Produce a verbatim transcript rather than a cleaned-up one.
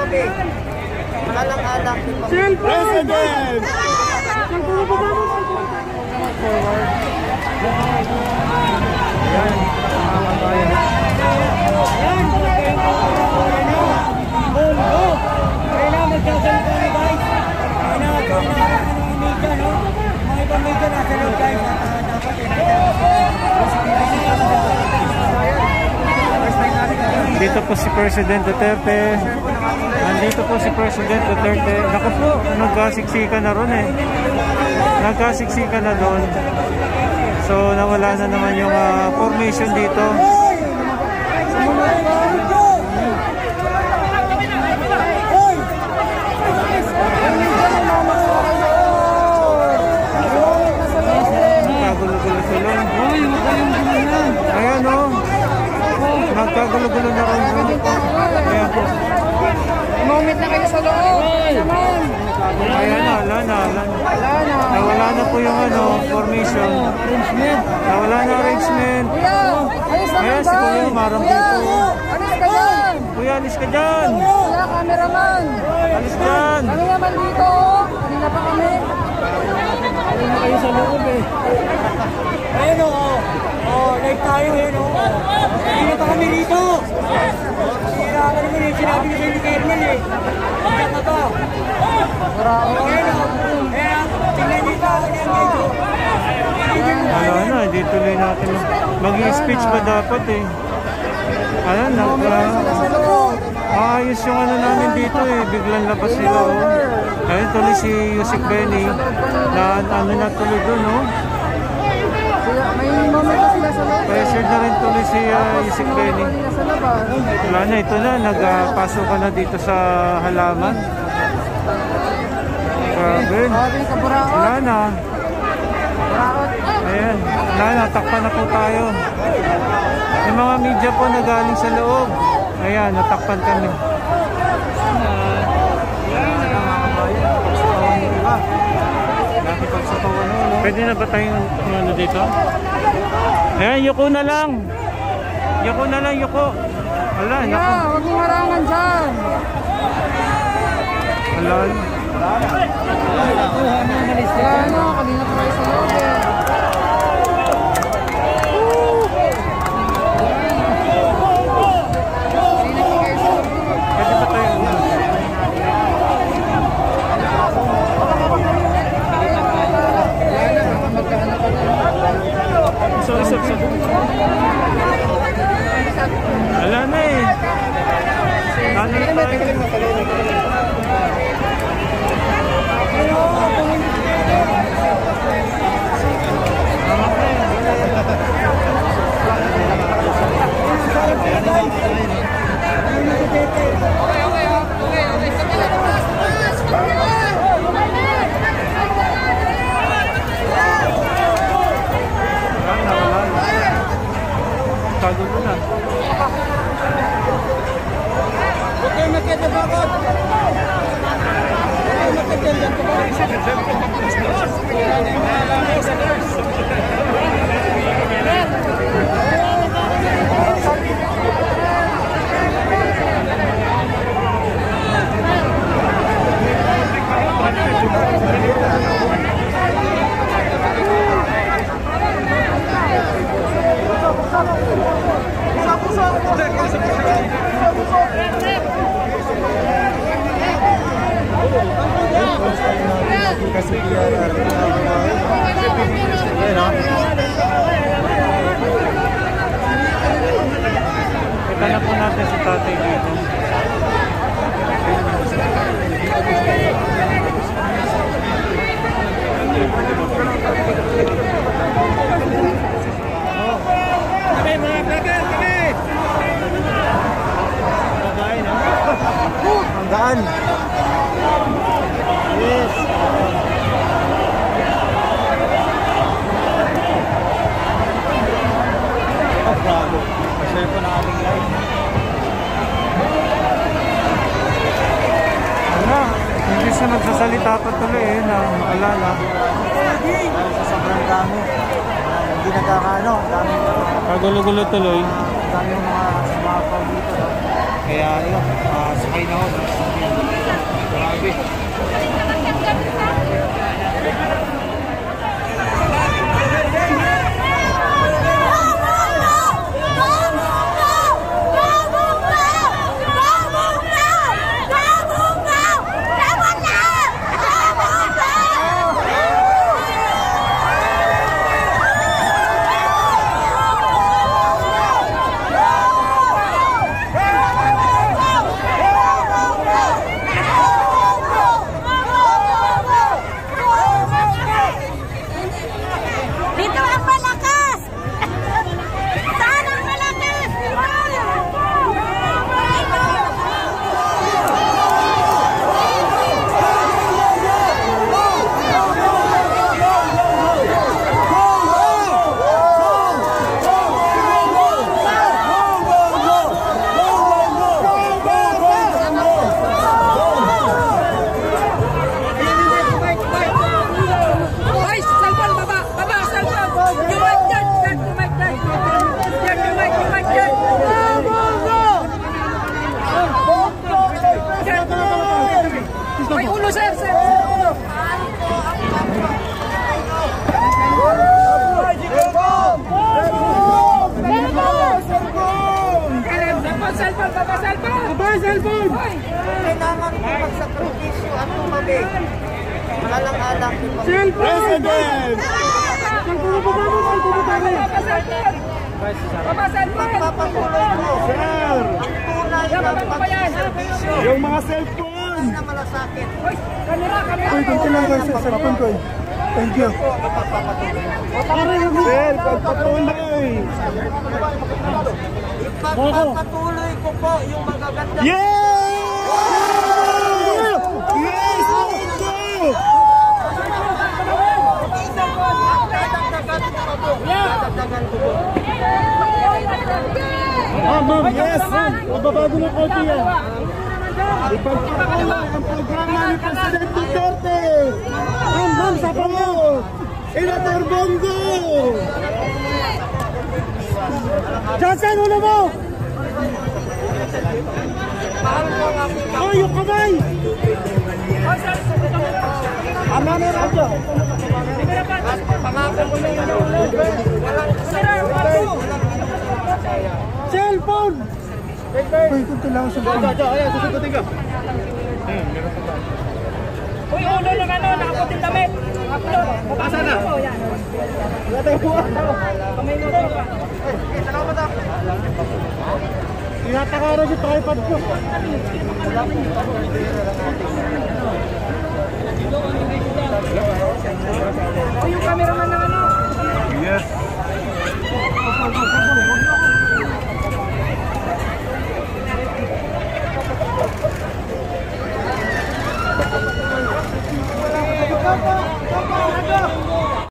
gabi. Alang-alang. President! Ayan, mga kabayan. Ayan, Bongo! Kaya na magkasalita na guys. Kaya na magkasalita na media, no? Mga ibang media nasa loob guys. Dapat dito po si President Duterte. Nandito po si President Duterte. Naku po, nagkasiksika na ron eh. Nagkasiksika na doon. So nawala na naman yung uh, formation dito. Nagkagulo-gulo sila. Ayan o. Nagkagulo-gulo na rin. Ayan po. moment na kayo sa loob. Ayan na, wala na. Nawala na po yung ano, formation. Nawala na arrangement. Ayan si Kuya, marang dito. Alis ka dyan! Kuya, alis ka dyan! Kuya, cameraman! Alis dyan! Kami naman dito. Kanina pa kami. Ayun na kayo sa loob eh. Ayun o. Oh, live tayo eh no. Kanina pa kami dito. Sira ka naman eh. Sinabi ko sa hindi Kernel eh. Pagkat na to. Ayun o. Kaya, tingnan dito. Wala na, hindi tuloy natin. Mag-i-speech pa dapat eh. Ano, nagka... Ayos yung ano namin dito eh. Biglang labas sila oh. Ayun tuloy si Yusik Benny. Na ano na tuloy doon oh. May moment na sila sa loob. Pressure na rin tuloy si uh, Yusik Benny. Wala na, ito na. Nagpasok ka na dito sa halaman. Grabe. Wala na. Ayan. Wala na, takpan na po tayo. Yung mga media po nagaling sa loob. Ayan, natakpan kami. Pwede na ba tayong ano dito? Ayan, yuko na lang. Yuko na lang, yuko. Wala, yeah, naku. huwag mong harangan dyan. Wala. Wala na, kanina pa kayo sa loob eh. Pwede ba tayo? Sorry, sorry, sorry. Wala na eh. Ano na tayo? Kagulo na. Huwag kayo makita bakot. Huwag kayo makita dyan ko ba? Kasi dia kita na po natin si tatay dito. Kami mga vlogger, kami! Pagkain ha? Ang gaan! Yes! Oh, bravo! Pa-share po na ating live. Wala, hindi siya nagsasalita pa tuloy eh, na maalala. Dahil sa sobrang dami. Hindi nagkakaano, dami. Kagulo-gulo tuloy. dami yung mga sumapaw dito. No? Kaya yun, uh, sakay na ako. Grabe. Kailangan ko magsakripisyo at tumabig. Alang-alang ito. President! Magpapatuloy ko. Sir! Tunay na pagsaservisyo. Yung mga cellphone! Na malasakit. Uy, kunti lang guys sa cellphone ko eh. Thank you. Sir, pagpatuloy! Ipagpapatuloy ko po yung magagandang... Yes! Yes! Dadagdagan ko po. Dadagdagan ko po. Ma'am, ma'am, yes! Magbabago ng konti yan. Ipagpatuloy ang programa ni President Duterte! Ma'am, ma'am, sa pangaw! Senator Bongo! Johnson, ulo mo! Oh, yung kamay! Ama na radyo! Pangako mo na yun. Walang Cellphone! Uy, kunti lang sa cellphone. Ayan, susundutin ka. Uy, ulo ng ano, nakaputing damit. Upload. Pasa na. Kamay mo pa. Tinatakara yung tripod ko.